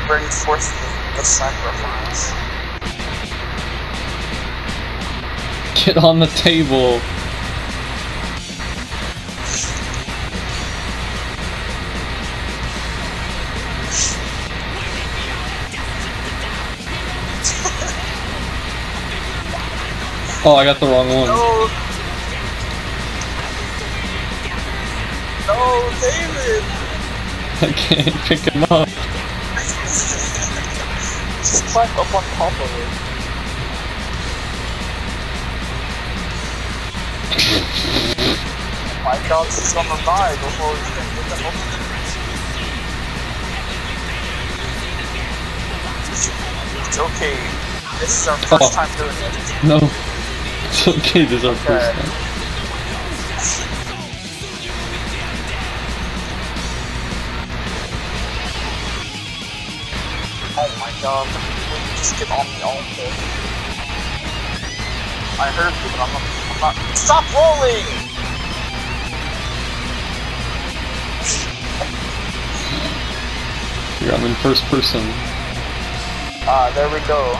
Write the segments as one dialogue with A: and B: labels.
A: reinforce the sacrifice.
B: Get on the table. Oh, I got the wrong one.
A: No! No, David!
B: I can't pick him up.
A: Just climb up on top of it. My god, this is gonna die before we can get them up. It's okay. This is our first time doing it.
B: No. It's okay, this is our first time.
A: Oh my god, we just get on the altar. I heard you, but I'm not. Stop rolling!
B: Here, I'm in first person.
A: There we go.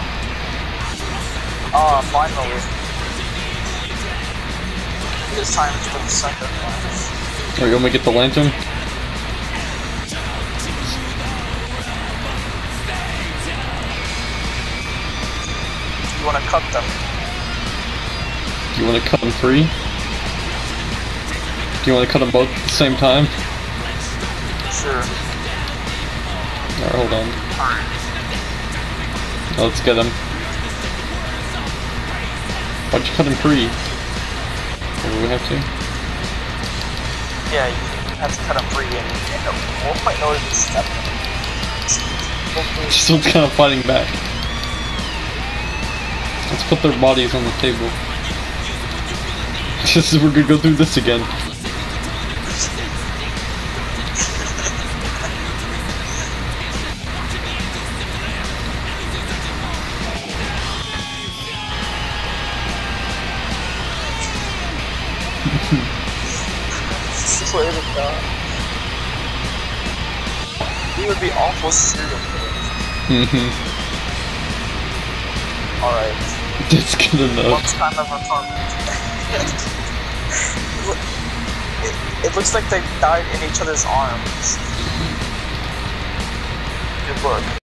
A: Finally. It is time for the sacrifice.
B: Are you gonna get the lantern?
A: You wanna cut them?
B: Do you wanna cut them free? Do you wanna cut them both at the same time?
A: Sure.
B: Alright, hold on. Let's get him. Why'd you cut him free? Or do we have to?
A: Yeah, you have to cut them free and 1.0 is step.
B: Still kind of fighting back. Let's put their bodies on the table. We're gonna go through this again.
A: Swear to God. We would be awful serial killers. Alright.
B: That's good enough.
A: What's kind of a fun? It looks like they died in each other's arms. Good work.